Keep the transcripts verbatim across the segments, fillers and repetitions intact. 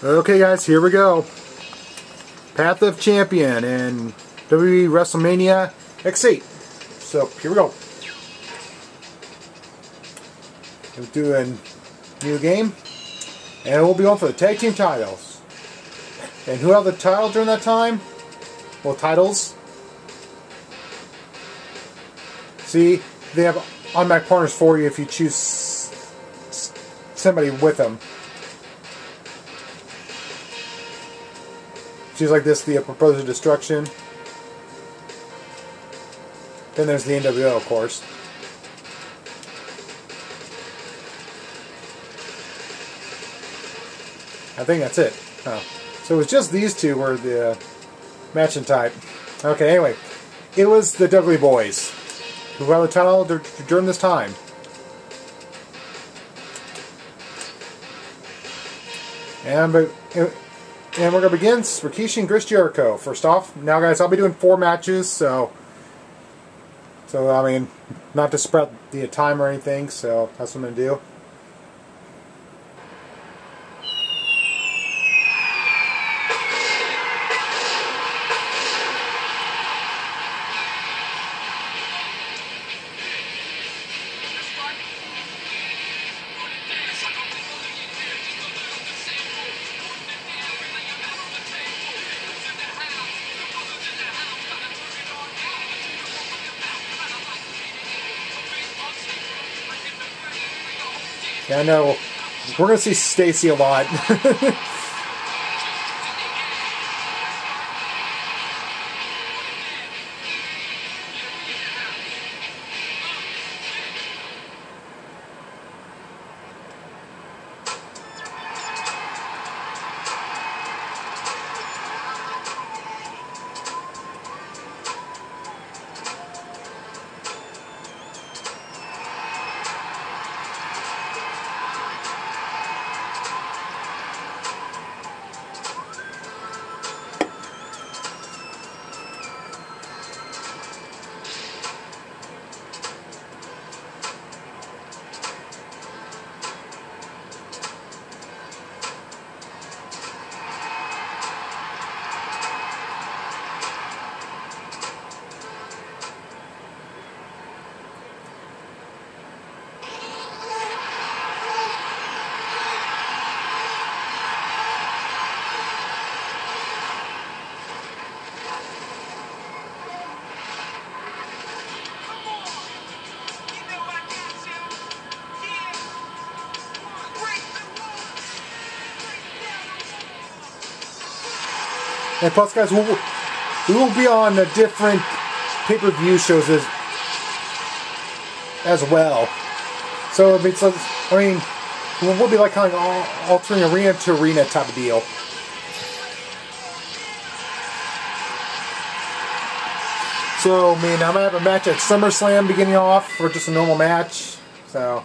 Okay guys, here we go. Path of Champion and W W E WrestleMania X eight. So here we go. We'll do a new game. And we'll be on for the tag team titles. And who held the title during that time? Well, titles. See, they have automatic partners for you if you choose somebody with them. Choose like this, the Brothers of Destruction. Then there's the N W O, of course. I think that's it. Oh. So it was just these two were the uh, matching type. Okay, anyway. It was the Dudley Boys who held the title during this time. And, but, and we're going to begin with Rikishi and Chris Jericho. First off, now guys, I'll be doing four matches, so, so I mean, not to spread the time or anything, so that's what I'm going to do. Yeah, I know. We're going to see Stacy a lot. And plus, guys, we'll, we will be on a different pay-per-view shows as, as well. So, I mean, so, I mean we'll, we'll be like kind of altering arena to arena type of deal. So, I mean, I'm going to have a match at SummerSlam beginning off, or just a normal match. So...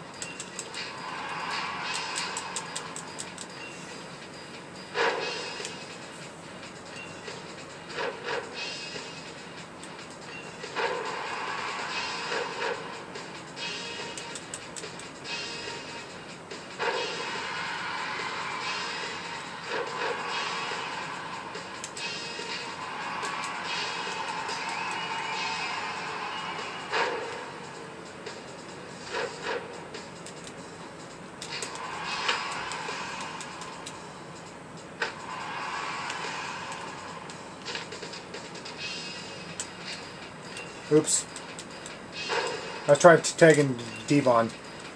Oops. I was trying to tag in Devon.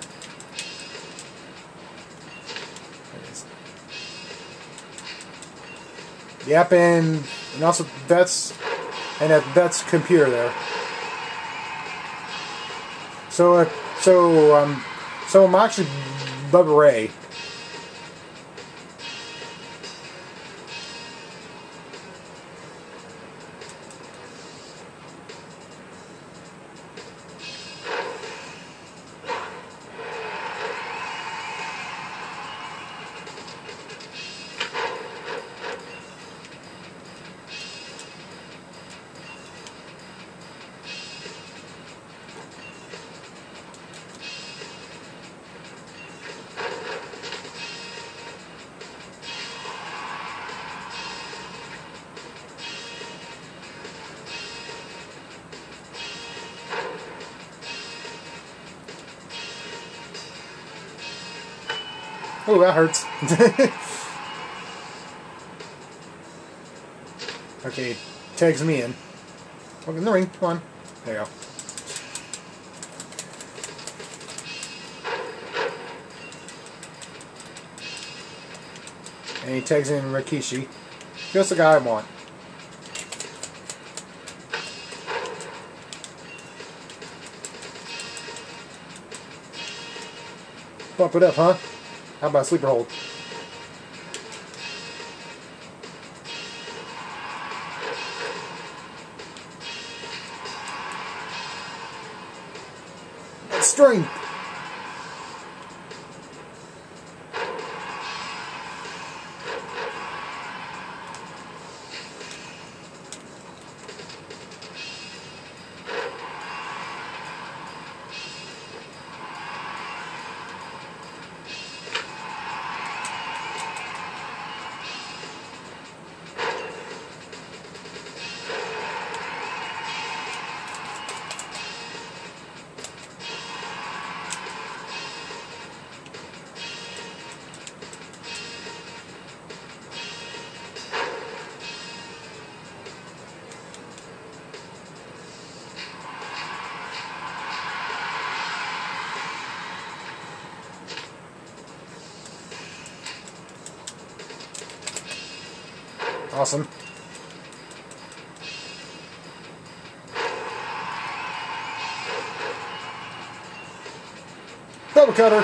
Yep, and, and also that's and that, that's computer there. So uh, so um so I'm actually Bubba Ray. Oh, that hurts. Okay, tags me in. Look in the ring. Come on. There you go. And he tags in Rikishi. Just the guy I want. Bump it up, huh? How about a sleeper hold? Strength. Awesome. Double cutter.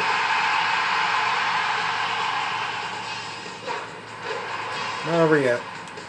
Not over yet.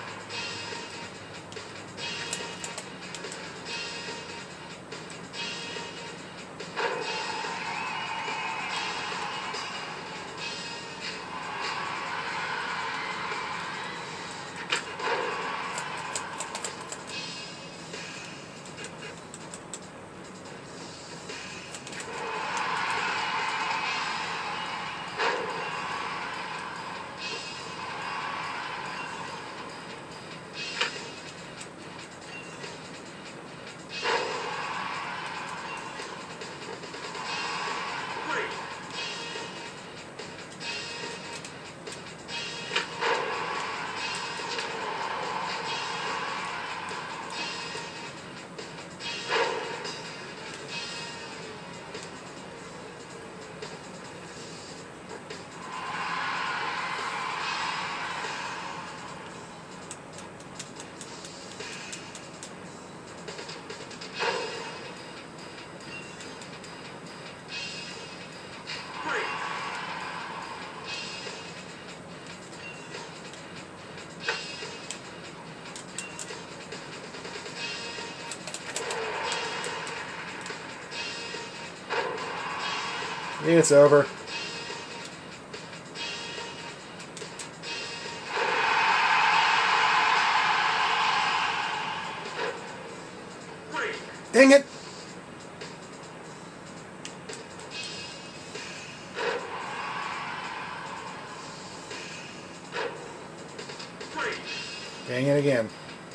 It's over. Dang it! Dang it again.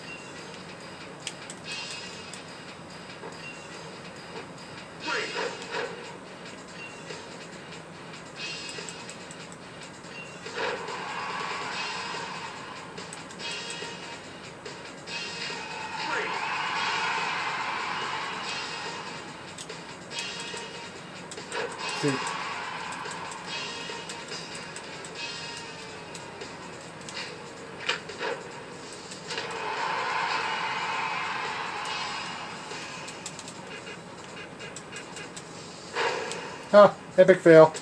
See. Huh, epic fail.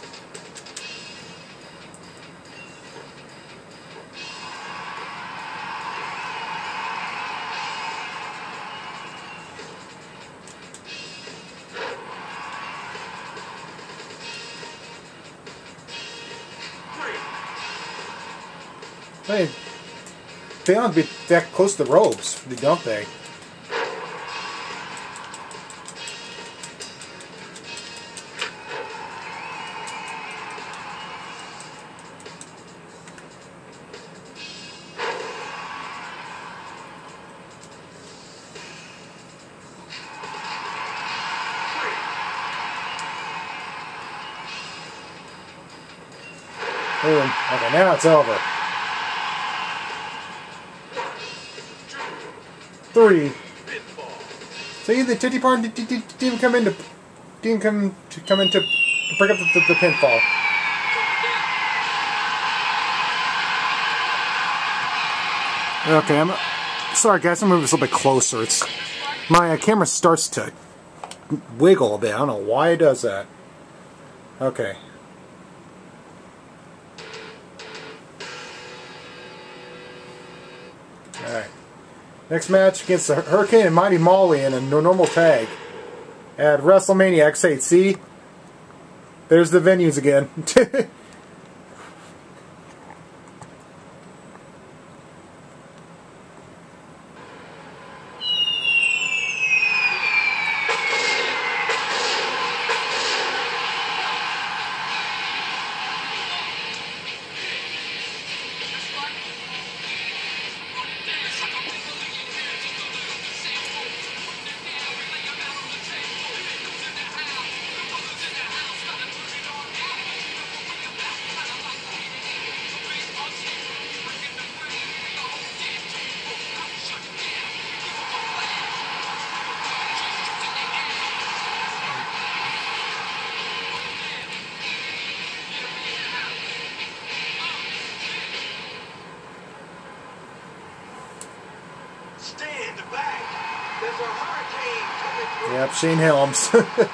They, they don't be that close to the ropes, don't they? Boom. Okay, now it's over. Three. See, the Titty Part didn't even come into didn't come to come into break up the, the, the pinfall. Okay, I'm sorry guys. I'm moving this a little bit closer. It's my uh, camera starts to wiggle a bit. I don't know why it does that. Okay. Alright. Next match against the Hurricane and Mighty Molly in a normal tag at WrestleMania X eight. See? There's the venues again. Stand back. There's a hurricane coming through. Yep, Shane Helms.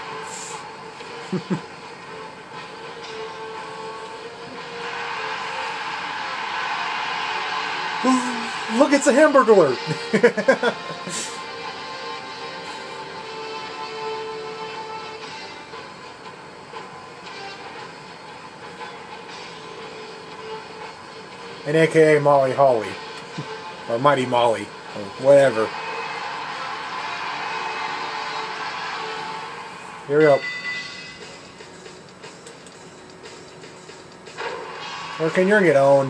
Look, it's a Hamburglar. And A K A Molly Holly. Or Mighty Molly. Or whatever. Here we go. Hurricane, you're gonna get owned.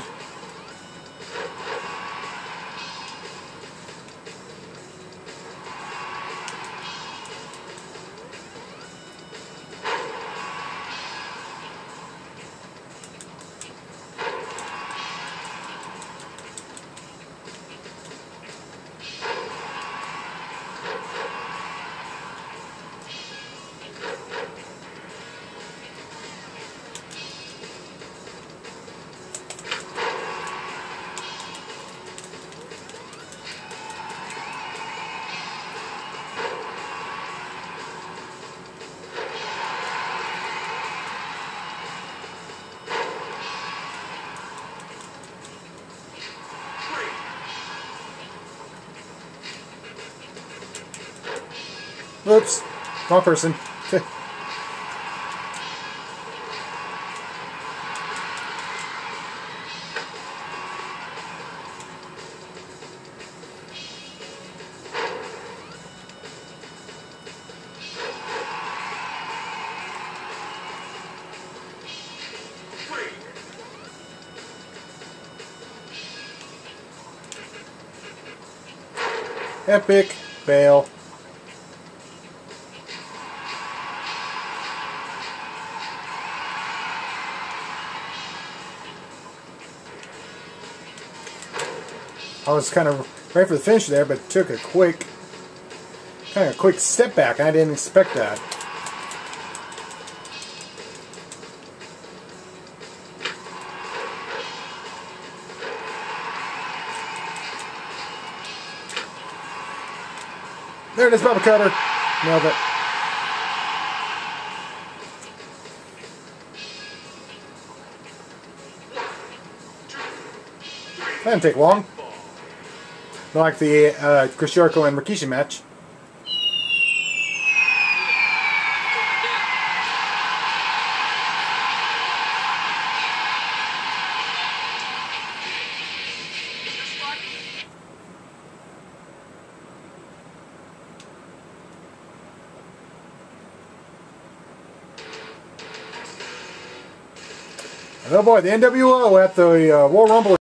Whoops. Wrong person. Epic fail. I was kind of ready for the finish there, but took a quick, kind of a quick step back. I didn't expect that. There it is, Bubba Cutter. Nailed it. That didn't take long. Not like the uh, Chris Jericho and Rikishi match. And oh boy, the N W O at the uh, Royal Rumble.